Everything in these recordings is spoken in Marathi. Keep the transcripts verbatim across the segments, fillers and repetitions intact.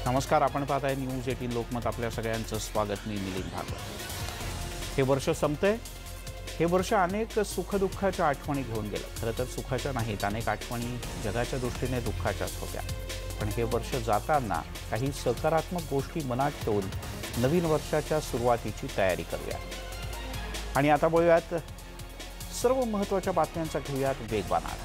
नमस्कार, आपण पाहत आहे न्यूज अठरा लोकमत. आपल्या सगळ्यांचं स्वागत. मी मिलिंद भागवत. हे वर्ष संपतंय. हे वर्ष अनेक सुखदुःखाच्या आठवणी घेऊन गेलं. खरं तर सुखाच्या नाहीत, अनेक आठवणी जगाच्या दृष्टीने दुःखाच्याच होत्या. पण हे वर्ष जाताना काही सकारात्मक गोष्टी मनात ठेवून नवीन वर्षाच्या सुरुवातीची तयारी करूया. आणि आता बोलूयात सर्व महत्त्वाच्या बातम्यांचा घेऊयात वेगवान आढावा.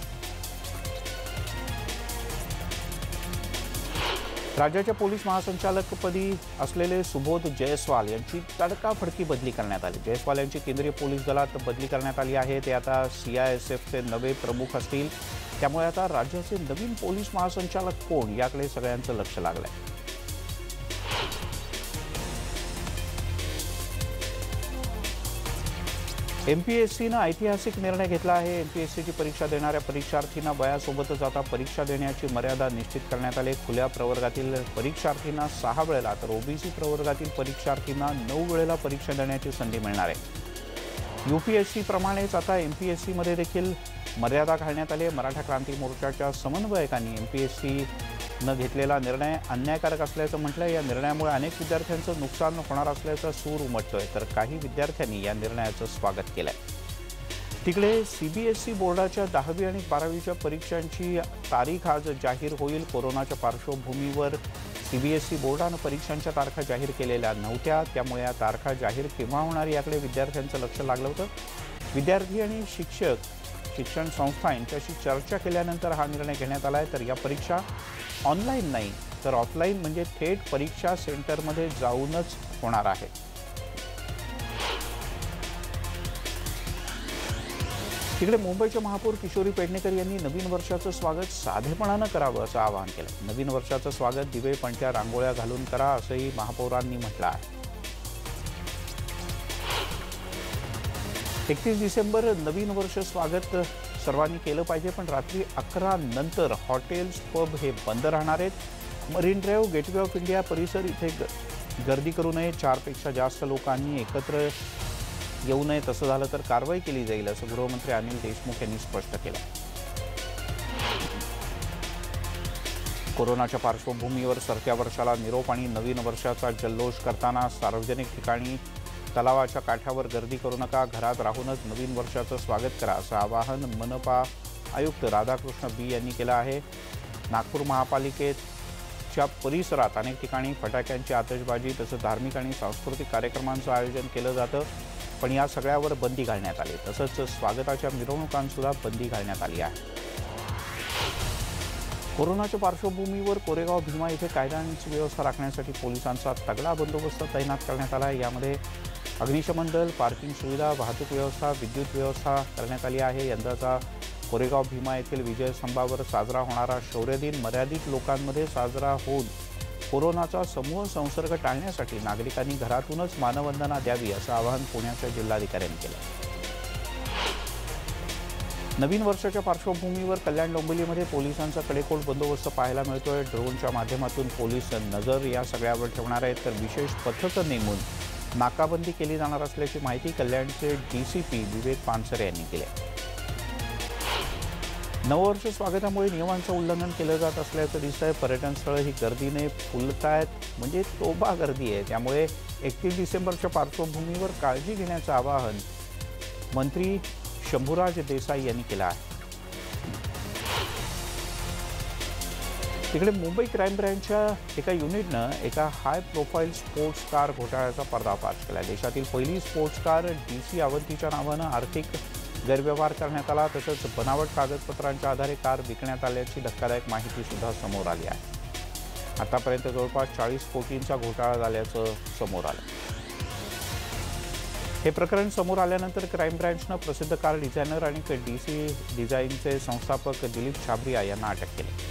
राज्याच्या पोलीस महासंचालकपदी असलेले सुबोध जयस्वाल यांची तडकाफडकी बदली करण्यात आली. जयस्वाल यांची केंद्रीय पोलीस दलात बदली करण्यात आली आहे. ते आता सी आय एस एफचे नवे प्रमुख असतील. त्यामुळे आता राज्याचे नवीन पोलीस महासंचालक कोण याकडे सगळ्यांचं लक्ष लागलं आहे. एमपीएससीनं ऐतिहासिक निर्णय घेतला आहे. एमपीएससीची परीक्षा देणाऱ्या परीक्षार्थींना वयासोबतच आता परीक्षा देण्याची मर्यादा निश्चित करण्यात आली. खुल्या प्रवर्गातील परीक्षार्थींना सहा वेळेला तर ओबीसी प्रवर्गातील परीक्षार्थींना नऊ वेळेला परीक्षा देण्याची संधी मिळणार आहे. यूपीएससी प्रमाणेच आता एमपीएससीमध्ये देखील मर्यादा घालण्यात आली आहे. मराठा क्रांती मोर्चाच्या समन्वयकांनी एमपीएससी न घेतलेला निर्णय अन्यायकारक असल्याचं म्हटलं. या निर्णयामुळे अनेक विद्यार्थ्यांचं नुकसान होणार असल्याचा सूर उमटतोय, तर काही विद्यार्थ्यांनी या निर्णयाचं स्वागत केलंय. तिकडे सीबीएसई बोर्डाच्या दहावी आणि बारावीच्या परीक्षांची तारीख आज जाहीर होईल. कोरोनाच्या पार्श्वभूमीवर सीबीएसई बोर्डानं परीक्षांच्या तारखा जाहीर केलेल्या नव्हत्या. त्यामुळे या तारखा जाहीर केव्हा होणार याकडे विद्यार्थ्यांचं लक्ष लागलं होतं. विद्यार्थी आणि शिक्षक शिक्षण संस्था यांच्याशी चर्चा केल्यानंतर हा निर्णय घेण्यात आला आहे. तर या परीक्षा ऑनलाईन नाही तर ऑफलाईन म्हणजे थेट परीक्षा सेंटरमध्ये जाऊनच होणार आहे. तिकडे मुंबईचे महापौर किशोरी पेडणेकर यांनी नवीन वर्षाचं स्वागत साधेपणानं करावं असं आवाहन केलं. नवीन वर्षाचं स्वागत दिवे पणत्या रांगोळ्या घालून करा असंही महापौरांनी म्हटलं आहे. एकतीस डिसेंबर नवीन वर्ष स्वागत सर्वांनी केलं पाहिजे, पण रात्री अकरा नंतर हॉटेल्स पब हे बंद राहणार आहेत. Marine Drive, Gateway of India परिसर इथे गर्दी करू नये. चारपेक्षा जास्त लोकांनी एकत्र येऊ नये. तसं झालं तर कारवाई केली जाईल असं गृहमंत्री अनिल देशमुख यांनी स्पष्ट केलं. कोरोनाच्या पार्श्वभूमीवर सरत्या वर्षाला निरोप आणि नवीन वर्षाचा जल्लोष करताना सार्वजनिक ठिकाणी तलावाच्या काठावर गर्दी करू नका. घरात राहूनच नवीन वर्षाचं स्वागत करा असं आवाहन मनपा आयुक्त राधाकृष्ण बी यांनी केलं आहे. नागपूर महापालिकेच्या परिसरात अनेक ठिकाणी फटाक्यांची आतषबाजी तसंच धार्मिक आणि सांस्कृतिक कार्यक्रमांचं आयोजन केलं जातं, पण या सगळ्यावर बंदी घालण्यात आली. तसंच स्वागताच्या मिरवणुकांसुद्धा बंदी घालण्यात आली आहे. कोरोनाच्या पार्श्वभूमीवर कोरेगाव भीमा इथे कायदा आणि सुव्यवस्था राखण्यासाठी पोलिसांचा तगडा बंदोबस्त तैनात करण्यात आला आहे. यामध्ये अग्निशमन दल, पार्किंग सुविधा, वाहतूक व्यवस्था, विद्युत व्यवस्था करण्यात आली आहे. यंदाचा कोरेगाव भीमा येथील विजयस्तंभावर साजरा होणारा शौर्य दिन मर्यादित लोकांमध्ये साजरा होऊन कोरोनाचा समूह संसर्ग टाळण्यासाठी नागरिकांनी घरातूनच मानवंदना द्यावी असं आवाहन पुण्याच्या जिल्हाधिकाऱ्यांनी केलं. नवीन वर्षाच्या पार्श्वभूमीवर कल्याण डोंबिवलीमध्ये पोलिसांचा कडेकोट बंदोबस्त पाहायला मिळतोय. ड्रोनच्या माध्यमातून पोलीस नजर या सगळ्यावर ठेवणार आहेत, तर विशेष पथकं नेमून नाकाबंदी केली जाणार असल्याची माहिती कल्याणचे डीसीपी विवेक पानसरे यांनी दिली. नववर्ष स्वागतामुळे नियमांचं उल्लंघन केलं जात असल्याचं दिसतंय. पर्यटन स्थळं ही गर्दीने फुलतायत, म्हणजे तोबा गर्दी आहे. त्यामुळे एकतीस डिसेंबरच्या पार्श्वभूमीवर काळजी घेण्याचं आवाहन मंत्री शंभूराज देसाई यांनी केलं आहे. तिकडे मुंबई क्राईम ब्रँचच्या एका युनिटनं एका हाय प्रोफाईल स्पोर्ट्स कार घोटाळ्याचा पर्दाफाश केला. देशातील पहिली स्पोर्ट्स कार डी सी अवंतीच्या नावानं आर्थिक गैरव्यवहार करण्यात आला. तसंच बनावट कागदपत्रांच्या आधारे कार विकण्यात आल्याची धक्कादायक माहिती सुद्धा समोर आली आहे. आतापर्यंत जवळपास चाळीस कोटींचा घोटाळा झाल्याचं समोर आलं. हे प्रकरण समोर आल्यानंतर क्राईम ब्रँचनं प्रसिद्ध कार डिझायनर आणि डी सी डिझाईनचे संस्थापक दिलीप छाबरिया यांना अटक केली.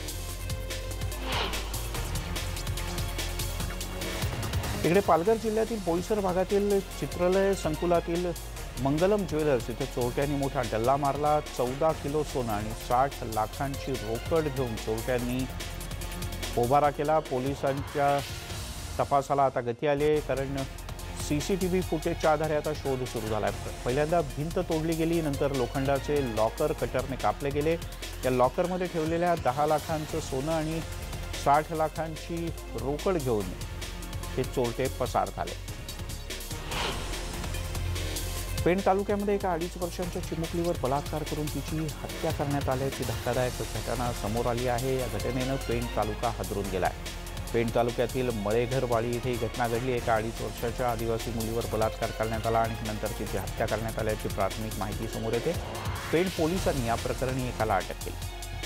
तिकडे पालघर जिल्ह्यातील बोईसर भागातील चित्रलय संकुलातील मंगलम ज्वेलर्स इथे चोरट्यांनी मोठा डल्ला मारला. चौदा किलो सोनं आणि साठ लाखांची रोकड घेऊन चोरट्यांनी पोबारा केला. पोलिसांच्या तपासाला आता गती आली आहे, कारण सीसीटीव्ही फुटेजच्या आधारे आता शोध सुरू झाला आहे. पहिल्यांदा भिंत तोडली गेली, नंतर लोखंडाचे लॉकर कटरने कापले गेले. या लॉकरमध्ये ठेवलेल्या दहा लाखांचं सोनं आणि साठ लाखांची रोकड घेऊन हे चोरटे पसार झाले. पेण तालुक्यामध्ये एका अडीच वर्षांच्या चिमुकलीवर बलात्कार करून तिची हत्या करण्यात आल्याची धक्कादायक घटना समोर आली आहे. या घटनेनं पेण तालुका हादरून गेला आहे. पेण तालुक्यातील मळेघरवाडी इथे ही घटना घडली. एका अडीच वर्षाच्या आदिवासी मुलीवर बलात्कार करण्यात आला आणि नंतर तिची हत्या करण्यात आल्याची प्राथमिक माहिती समोर येते. पेण पोलिसांनी या प्रकरणी एकाला अटक केली.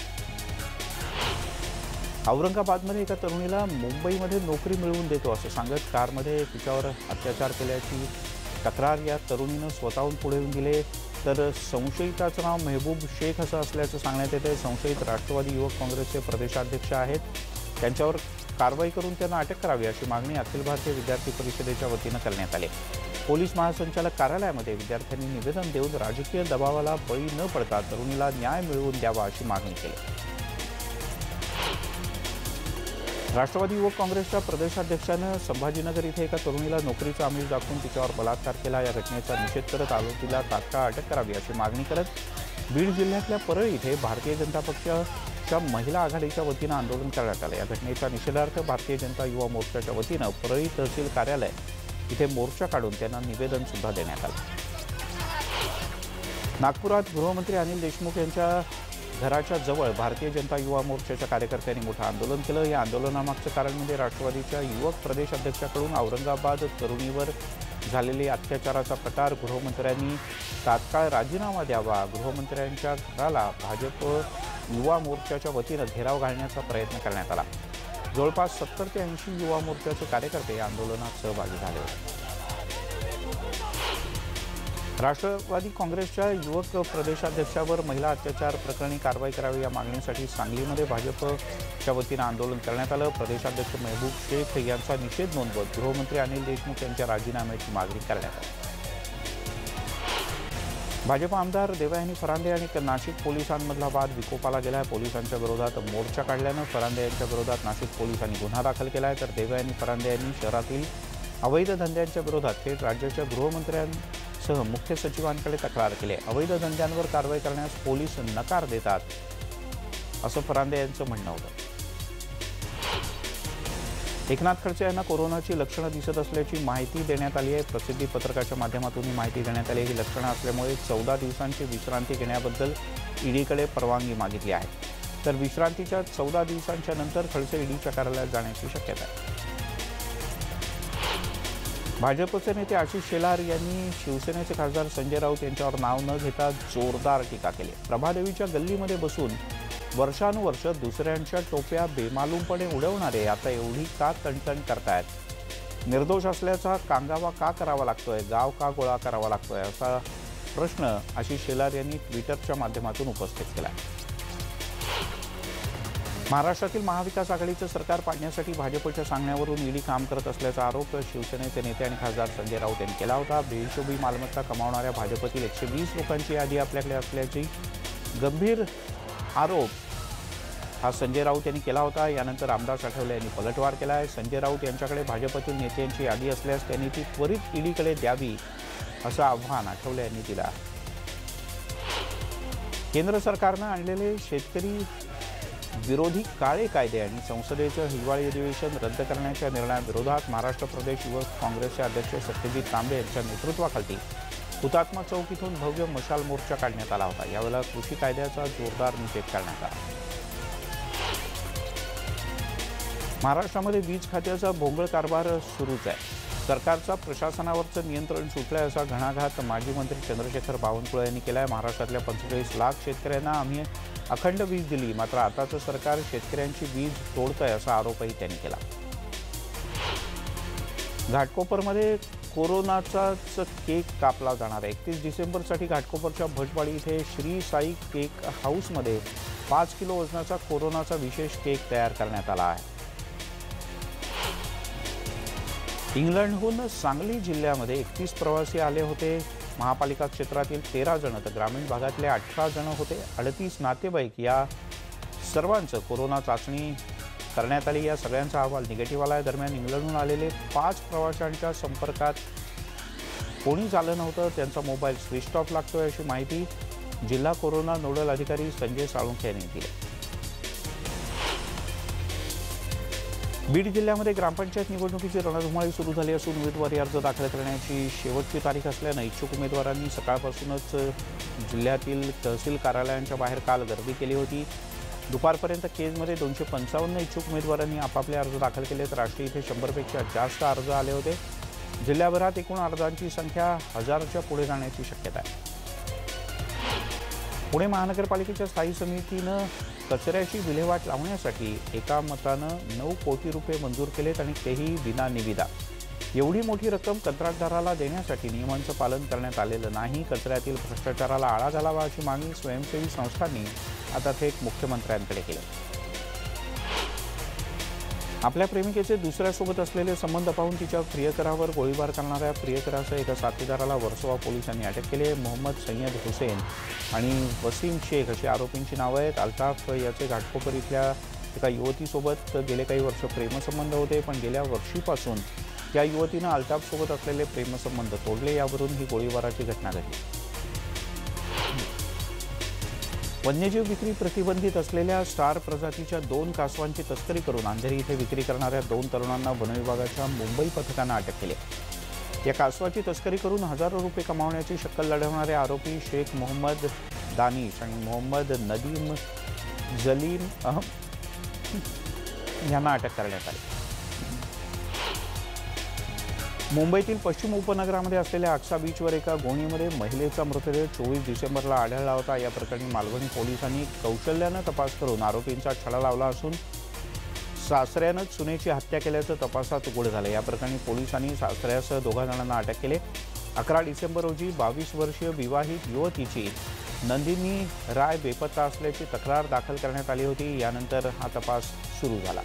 औरंगाबादमध्ये एका तरुणीला मुंबईमध्ये नोकरी मिळवून देतो असं सांगत कारमध्ये तिच्यावर अत्याचार केल्याची तक्रार या तरुणीनं स्वतःहून पुढे येऊन दिले. तर संशयिताचं नाव मेहबूब शेख असं असल्याचं सांगण्यात येते. संशयित राष्ट्रवादी युवक काँग्रेसचे प्रदेशाध्यक्ष आहेत. त्यांच्यावर कारवाई करून त्यांना अटक करावी अशी मागणी अखिल भारतीय विद्यार्थी परिषदेच्या वतीनं करण्यात आली. पोलीस महासंचालक कार्यालयामध्ये विद्यार्थ्यांनी निवेदन देऊन राजकीय दबावाला बळी न पडता तरुणीला न्याय मिळवून द्यावा अशी मागणी केली. राष्ट्रवादी युवक काँग्रेसच्या प्रदेशाध्यक्षानं संभाजीनगर इथे एका तरुणीला नोकरीचं आमिष दाखवून तिच्यावर बलात्कार केला. या घटनेचा निषेध करत आरोपीला तात्काळ अटक करावी अशी मागणी करत बीड जिल्ह्यातल्या परळी इथे भारतीय जनता पक्षाच्या महिला आघाडीच्या वतीनं आंदोलन करण्यात आलं. या घटनेच्या निषेधार्थ भारतीय जनता युवा मोर्चाच्या वतीनं परळी तहसील कार्यालय इथे मोर्चा काढून त्यांना निवेदन सुद्धा देण्यात आलं. नागपुरात गृहमंत्री अनिल देशमुख यांच्या घराच्या जवळ भारतीय जनता युवा मोर्चाच्या कार्यकर्त्यांनी मोठं आंदोलन केलं. या आंदोलनामागचं कारण म्हणजे राष्ट्रवादीच्या युवक प्रदेश अध्यक्षाकडून औरंगाबाद तरुणीवर झालेले अत्याचाराचा प्रकार. गृहमंत्र्यांनी तात्काळ राजीनामा द्यावा. गृहमंत्र्यांच्या घराला भाजप युवा मोर्चाच्या वतीनं घेराव घालण्याचा प्रयत्न करण्यात आला. जवळपास सत्तर ते ऐंशी युवा मोर्चाचे कार्यकर्ते या आंदोलनात सहभागी झाले होते. राष्ट्रवादी काँग्रेसच्या युवक प्रदेशाध्यक्षावर महिला अत्याचार प्रकरणी कारवाई करावी या मागणीसाठी सांगलीमध्ये भाजपच्या वतीनं आंदोलन करण्यात आलं. प्रदेशाध्यक्ष मेहबूब शेख यांचा निषेध नोंदवत गृहमंत्री अनिल देशमुख यांच्या राजीनाम्याची मागणी करण्यात आली. भाजप आमदार देवयानी फरांदे आणि नाशिक पोलिसांमधला वाद विकोपाला गेला आहे. पोलिसांच्या विरोधात मोर्चा काढल्यानं फरांदे यांच्या विरोधात नाशिक पोलिसांनी गुन्हा दाखल केला आहे. तर देवयानी फरांदे यांनी शहरातील अवैध धंद्यांच्या विरोधात थेट राज्याच्या गृहमंत्र्यांसह मुख्य सचिवांकडे तक्रार केली. अवैध धंद्यांवर कारवाई करण्यास पोलीस नकार देतात असं फरांदे यांचं म्हणणं होतं. एकनाथ खडसे यांना कोरोनाची लक्षणं दिसत असल्याची माहिती देण्यात आली आहे. प्रसिद्धी पत्रकाच्या माध्यमातून ही माहिती देण्यात आली. ही लक्षणं असल्यामुळे चौदा दिवसांची विश्रांती घेण्याबद्दल ईडीकडे परवानगी मागितली आहे. तर विश्रांतीच्या चौदा दिवसांच्या नंतर खडसे ईडीच्या कार्यालयात जाण्याची शक्यता आहे. भाजपचे नेते आशिष शेलार यांनी शिवसेनेचे खासदार संजय राऊत यांच्यावर नाव न घेता जोरदार टीका केली. प्रभादेवीच्या गल्लीमध्ये बसून वर्षानुवर्ष दुसऱ्यांच्या टोप्या बेमालूमपणे उडवणारे आता एवढी का तणतण करतायत? निर्दोष असल्याचा कांगावा का करावा लागतोय? गाव का गोळा करावा लागतोय? असा प्रश्न आशिष शेलार यांनी ट्विटरच्या माध्यमातून उपस्थित केला. महाराष्ट्रातील महाविकास आघाडीचं सरकार पाडण्यासाठी भाजपच्या सांगण्यावरून ईडी काम करत असल्याचा आरोप शिवसेनेचे नेते आणि खासदार संजय राऊत यांनी केला होता. बेहिशोबी मालमत्ता कमावणाऱ्या भाजपतील एकशे वीस लोकांची यादी आपल्याकडे असल्याची गंभीर आरोप हा संजय राऊत यांनी केला होता. यानंतर रामदास आठवले यांनी पलटवार केला आहे. संजय राऊत यांच्याकडे भाजपतील नेत्यांची यादी असल्यास त्यांनी ती त्वरित ईडीकडे द्यावी असं आव्हान आठवले यांनी दिलं. केंद्र सरकारनं आणलेले शेतकरी विरोधी काळे कायदे आणि संसदेचं हिवाळी अधिवेशन रद्द करण्याच्या निर्णयाविरोधात महाराष्ट्र प्रदेश युवक काँग्रेसचे अध्यक्ष सत्यजित तांबे यांच्या नेतृत्वाखाली हुतात्मा चौक इथून भव्य मशाल मोर्चा काढण्यात आला होता. यावेळेला कृषी कायद्याचा जोरदार निषेध करण्यात आला. महाराष्ट्रामध्ये वीज खात्याचा भोंगळ कारभार सुरूच आहे. सरकारचा प्रशासनावरचं नियंत्रण सुटलंय असा घणाघात माजी मंत्री चंद्रशेखर बावनकुळे यांनी केला आहे. महाराष्ट्रातल्या पंचेचाळीस लाख शेतकऱ्यांना आम्ही अखंड वीज दिली, मात्र आताचं सरकार शेतकऱ्यांची वीज तोडतंय असा आरोपही त्यांनी केला. घाटकोपरमध्ये कोरोनाचाच केक कापला जाणार आहे. एकतीस डिसेंबरसाठी घाटकोपरच्या भटवाडी इथे श्री साई केक हाऊसमध्ये पाच किलो वजनाचा कोरोनाचा विशेष केक तयार करण्यात आला आहे. इंग्लंडहून सांगली जिल्ह्यामध्ये एकतीस प्रवासी आले होते. महापालिका क्षेत्रातील तेरा जण तर ग्रामीण भागातले अठरा जण होते. अडतीस नातेवाईक या सर्वांचं कोरोना चाचणी करण्यात आली. या सगळ्यांचा अहवाल निगेटिव्ह आला आहे. दरम्यान इंग्लंडहून आलेले पाच प्रवाशांच्या संपर्कात कोणीच आलं नव्हतं. त्यांचा मोबाईल स्विच ऑफ लागतोय अशी माहिती जिल्हा कोरोना नोडल अधिकारी संजय साळुंखे यांनी दिली. बीड जिल्ह्यामध्ये ग्रामपंचायत निवडणुकीची रणधुमाळी सुरू झाली असून उमेदवारी अर्ज दाखल करण्याची शेवटची तारीख असल्यानं इच्छुक उमेदवारांनी सकाळपासूनच जिल्ह्यातील तहसील कार्यालयांच्या बाहेर काल गर्दी केली होती। दुपारपर्यंत केजमध्ये दोनशे पंचावन्न इच्छुक उमेदवारांनी आपापले अर्ज दाखल केले तर राष्ट्री इथे शंभरपेक्षा जास्त अर्ज आले होते। जिल्ह्याभरात एकूण अर्जांची संख्या हजारच्या पुढे जाण्याची शक्यता आहे। पुणे महानगरपालिकेच्या स्थायी समितीनं कचऱ्याची विल्हेवाट लावण्यासाठी एका मतानं नऊ कोटी रुपये मंजूर केलेत आणि तेही विना निविदा। एवढी मोठी रक्कम कंत्राटदाराला देण्यासाठी नियमांचं पालन करण्यात आलेलं नाही। कचऱ्यातील भ्रष्टाचाराला आळा घालावा अशी मागणी स्वयंसेवी संस्थांनी आता थेट मुख्यमंत्र्यांकडे केली। आपल्या प्रेमिकेचे दुसऱ्यासोबत असलेले संबंध पाहून तिच्या प्रियकरावर गोळीबार करणाऱ्या प्रियकरासह एका साथीदाराला वर्सोवा पोलिसांनी अटक केली आहे। मोहम्मद सय्यद हुसेन आणि वसीम शेख अशी आरोपींची नावं आहेत। अल्ताफ याचे घाटकोपर इथल्या एका युवतीसोबत गेले काही वर्ष प्रेमसंबंध होते, पण गेल्या वर्षीपासून त्या युवतीनं अल्ताफसोबत असलेले प्रेमसंबंध तोडले, यावरून ही गोळीबाराची घटना घडली। वन्यजीव विक्री प्रतिबंधित असलेल्या स्टार प्रजातीच्या दोन कासवांची तस्करी करून अंधेरी इथे विक्री करणाऱ्या दोन तरुणांना वनविभागाच्या मुंबई पथकानं अटक केली। या कासवाची तस्करी करून हजारो रुपये कमावण्याची शक्कल लढवणारे आरोपी शेख मोहम्मद दानिश आणि मोहम्मद नदीम जलीम अहम यांना अटक करण्यात आली। मुंबईतील पश्चिम उपनगरामध्ये असलेल्या आक्सा बीचवर एका गोणीमध्ये महिलेचा मृतदेह चोवीस डिसेंबरला आढळला होता। या प्रकरणी मालवणी पोलिसांनी कौशल्यानं तपास करून आरोपींचा छडा लावला असून सासऱ्यानंच सुनेची हत्या केल्याचं तपासात उघड झालं। या प्रकरणी पोलिसांनी सासऱ्यासह दोघा जणांना अटक केली। अकरा डिसेंबर रोजी बावीस वर्षीय विवाहित युवतीची नंदिनी राय बेपत्ता असल्याची तक्रार दाखल करण्यात आली होती। यानंतर हा तपास सुरू झाला।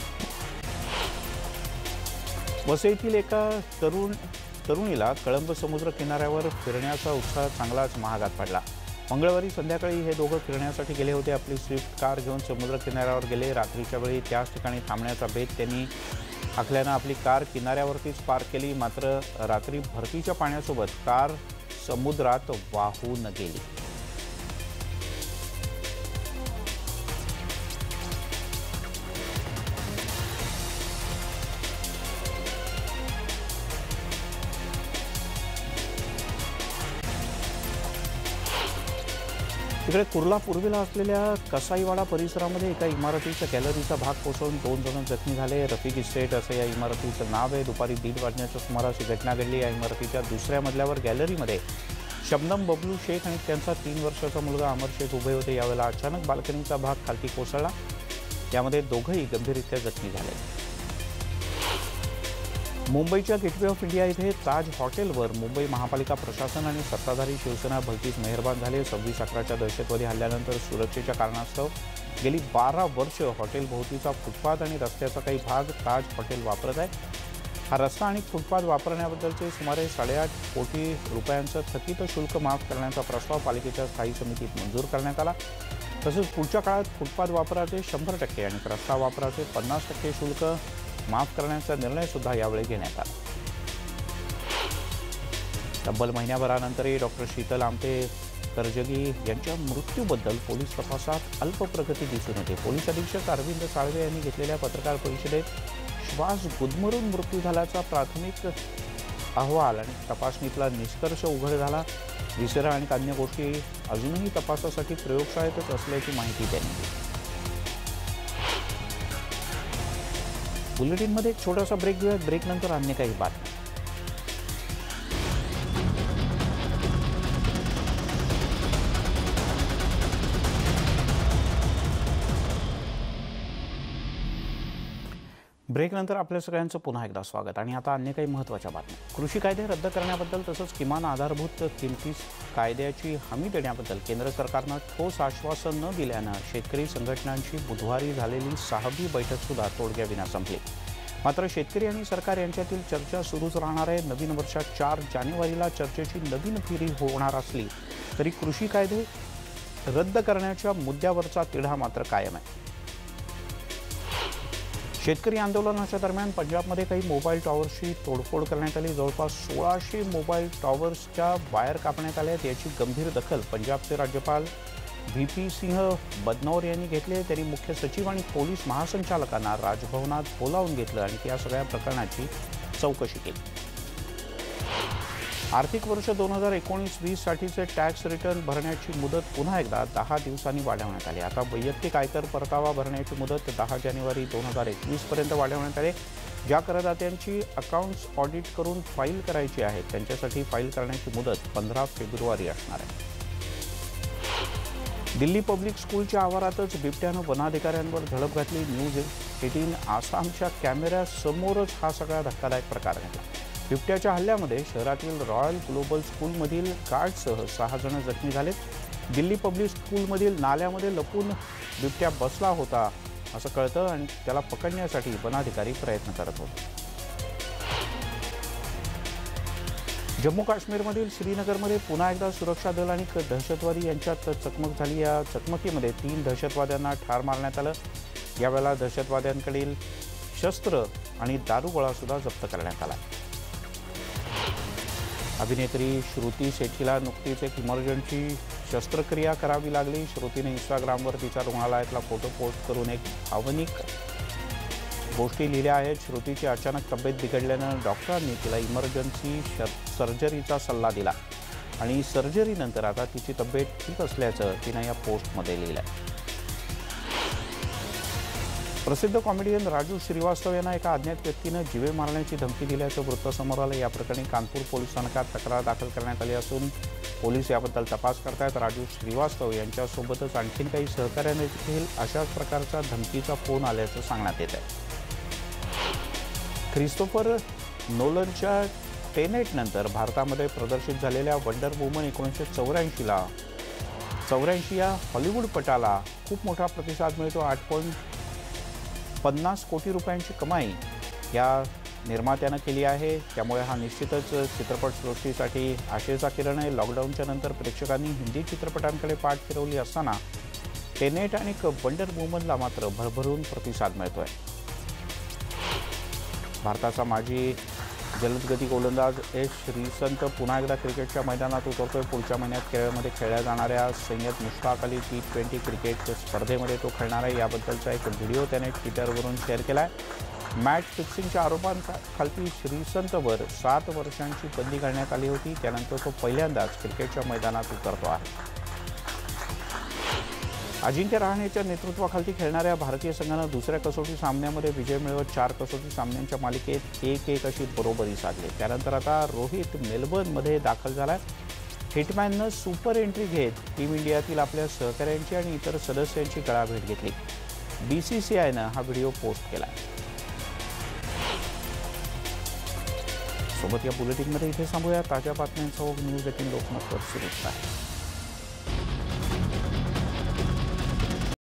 वसईतील एका तरुण तरुणीला कळंब समुद्र किनाऱ्यावर फिरण्याचा उत्साह चांगलाच महागात पडला। मंगळवारी संध्याकाळी हे दोघं फिरण्यासाठी गेले होते। आपली स्विफ्ट कार घेऊन समुद्र किनाऱ्यावर गेले। रात्रीच्या वेळी त्याच ठिकाणी थांबण्याचा बेत त्यांनी आखल्यानं आपली कार किनाऱ्यावरतीच पार्क केली। मात्र रात्री भरतीच्या पाण्यासोबत कार समुद्रात वाहून गेली। तिकडे कुर्ला पूर्वेला असलेल्या कसाईवाडा परिसरामध्ये एका इमारतीच्या गॅलरीचा भाग कोसळून दोन जण जखमी झाले। रफिक इस्टेट असं या इमारतीचं नाव आहे। दुपारी दीड वाजण्याच्या सुमारास ही घटना घडली। या इमारतीच्या दुसऱ्या मजल्यावर गॅलरीमध्ये शबनम बबलू शेख आणि त्यांचा तीन वर्षाचा मुलगा अमर शेख उभे होते। यावेळेला अचानक बाल्कनीचा भाग खालती कोसळला। यामध्ये दोघंही गंभीररित्या जखमी झाले। मुंबईच्या गेटवे ऑफ इंडिया इथे ताज हॉटेलवर मुंबई महापालिका प्रशासन आणि सत्ताधारी शिवसेना भलतीच मेहरबान झाले। सव्वीस अकराच्या दहशतवादी हल्ल्यानंतर सुरक्षेच्या कारणास्तव गेली बारा वर्ष हॉटेल भोवतीचा फुटपाथ आणि रस्त्याचा काही भाग ताज हॉटेल वापरत आहे। हा रस्ता आणि फुटपाथ वापरण्याबद्दलचे सुमारे साडेआठ कोटी रुपयांचं थकीत शुल्क माफ करण्याचा प्रस्ताव पालिकेच्या स्थायी समितीत मंजूर करण्यात आला। तसेच पुढच्या काळात फुटपाथ वापराचे शंभर टक्के आणि रस्ता वापराचे पन्नास टक्के शुल्क माफ करण्याचा निर्णय सुद्धा यावेळी घेण्यात आला। तब्बल महिन्याभरानंतरही डॉक्टर शीतल आमटे करजगी यांच्या मृत्यूबद्दल पोलीस तपासात अल्प प्रगती दिसून येते। पोलीस अधीक्षक अरविंद साळवे यांनी घेतलेल्या पत्रकार परिषदेत श्वास गुदमरून मृत्यू झाल्याचा प्राथमिक अहवाल आणि तपासणीतला निष्कर्ष उघड झाला। विसरा आणि अन्य गोष्टी अजूनही तपासासाठी प्रयोगशाळेतच असल्याची माहिती त्यांनी दिली। बुलेटिनमध्ये एक छोटासा ब्रेक घेऊया। ब्रेकनंतर अन्य काही बातम्या। ब्रेकनंतर आपल्या सगळ्यांचं पुन्हा एकदा स्वागत आणि आता अन्य काही महत्त्वाच्या बातम्या। कृषी कायदे रद्द करण्याबद्दल तसंच किमान आधारभूत किमती कायद्याची हमी देण्याबद्दल केंद्र सरकारनं ठोस आश्वासन न दिल्यानं शेतकरी संघटनांची बुधवारी झालेली सहावी बैठकसुद्धा तोडग्याविना संपली। मात्र शेतकरी आणि सरकार यांच्यातील चर्चा सुरूच राहणार आहे। नवीन वर्षात चार जानेवारीला चर्चेची नवीन फेरी होणार असली तरी कृषी कायदे रद्द करण्याच्या मुद्द्यावरचा तिढा मात्र कायम आहे। शेतकरी आंदोलनाच्या दरम्यान पंजाबमध्ये काही मोबाईल टॉवर्सची तोडफोड करण्यात आली। जवळपास सोळाशे मोबाईल टॉवर्सच्या वायर कापण्यात आल्या आहेत। याची गंभीर दखल पंजाबचे राज्यपाल व्ही पी सिंह बदनौर यांनी घेतले। त्यांनी मुख्य सचिव आणि पोलीस महासंचालकांना राजभवनात बोलावून घेतलं आणि या सगळ्या प्रकरणाची चौकशी केली। आर्थिक वर्ष दोन हजार एकोणीस वीस साठीचे टॅक्स रिटर्न भरण्याची मुदत पुन्हा एकदा दहा दिवसांनी वाढवण्यात आली। आता वैयक्तिक आयकर परतावा भरण्याची मुदत दहा जानेवारी दोन हजार एकवीस पर्यंत वाढवण्यात आली। ज्या करदात्यांची अकाउंट्स ऑडिट करून फाईल करायची आहे त्यांच्यासाठी फाईल करण्याची मुदत पंधरा फेब्रुवारी असणार आहे। दिल्ली पब्लिक स्कूलच्या आवारातच बिबट्यानं वनाधिकाऱ्यांवर झडप घातली। न्यूज अठरा आसामच्या कॅमेऱ्यासमोरच हा सगळा धक्कादायक प्रकार घडला। बिबट्याच्या हल्ल्यामध्ये शहरातील रॉयल ग्लोबल स्कूलमधील गार्डसह सहा जण जखमी झालेत। दिल्ली पब्लिक स्कूलमधील नाल्यामध्ये लपून बिबट्या बसला होता असं कळतं आणि त्याला पकडण्यासाठी वनाधिकारी प्रयत्न करत होते। जम्मू काश्मीरमधील श्रीनगरमध्ये पुन्हा एकदा सुरक्षा दल आणि दहशतवादी यांच्यात चकमक झाली। या चकमकीमध्ये तीन दहशतवाद्यांना ठार मारण्यात आलं। यावेळेला दहशतवाद्यांकडील शस्त्र आणि दारुगोळा सुद्धा जप्त करण्यात आला। अभिनेत्री श्रुती शेट्टीला नुकतीच एक इमर्जन्सी शस्त्रक्रिया करावी लागली। श्रुतीने इंस्टाग्रामवर तिच्या रुग्णालयातला फोटो पोस्ट करून एक भावनिक गोष्टी लिहिल्या आहेत। श्रुतीची अचानक तब्येत बिघडल्यानं डॉक्टरांनी तिला इमर्जन्सी सर्जरीचा सल्ला दिला आणि सर्जरीनंतर आता तिची तब्येत ठीक असल्याचं तिने या पोस्टमध्ये लिहिलं आहे। प्रसिद्ध कॉमेडियन राजू श्रीवास्तव यांना एका अज्ञात व्यक्तीने जीवे मारण्याची धमकी दिल्याचं वृत्त समोर आलं। या प्रकरणी कानपूर पोलीस स्थानकात तक्रार दाखल करण्यात आली असून पोलीस याबद्दल तपास करतायत। राजू श्रीवास्तव यांच्यासोबतच आणखीन काही सहकार्याने देखील अशाच प्रकारचा धमकीचा फोन आल्याचं सांगण्यात येत आहे। ख्रिस्तोफर नोलनच्या टेनेट नंतर भारतामध्ये प्रदर्शित झालेल्या वंडर वुमन एकोणीसशे चौऱ्याऐंशीला चौऱ्याऐंशी या हॉलिवूडपटाला खूप मोठा प्रतिसाद मिळतो। आठ पॉईंट पन्नास कोटी रुपयांची कमाई या निर्मात्यानं केली आहे। त्यामुळे हा निश्चितच चित्रपटसृष्टीसाठी आशेचा किरण आहे। लॉकडाऊनच्या नंतर प्रेक्षकांनी हिंदी चित्रपटांकडे पाठ फिरवली असताना टेनेट आणि वंडर वुमनला मात्र भरभरून प्रतिसाद मिळतोय। भारताचा माजी जलदगती गोलंदाज एस श्रीसंत पुन्हा एकदा क्रिकेटच्या मैदानात उतरतोय। पुढच्या महिन्यात केरळमध्ये खेळल्या जाणाऱ्या Syed Mushtaq Ali T twenty cricket स्पर्धेमध्ये तो खेळणार आहे। याबद्दलचा एक व्हिडिओ त्याने ट्विटरवरून शेअर केला आहे। मॅच फिक्सिंगच्या आरोपांखाली श्रीसंतवर सात वर्षांची बंदी घालण्यात आली होती। त्यानंतर तो पहिल्यांदाच क्रिकेटच्या मैदानात उतरतो आहे। अजिंक्य रहाणेच्या नेतृत्वाखाली खेळणाऱ्या भारतीय संघानं दुसऱ्या कसोटी सामन्यामध्ये विजय मिळवत चार कसोटी सामन्यांच्या मालिकेत एक एक अशी बरोबरी साधली। त्यानंतर आता रोहित मेलबर्नमध्ये दाखल झाला। हिटमॅननं सुपर एंट्री घेत टीम इंडियातील आपल्या सहकाऱ्यांची आणि इतर सदस्यांची गळाभेट घेतली। बी सी सी आयनं हा व्हिडिओ पोस्ट केला। सोबत या बुलेटिनमध्ये इथे थांबूया। ताज्या बातम्यांचा न्यूज एटीन लोकमतवर सुरू आहे।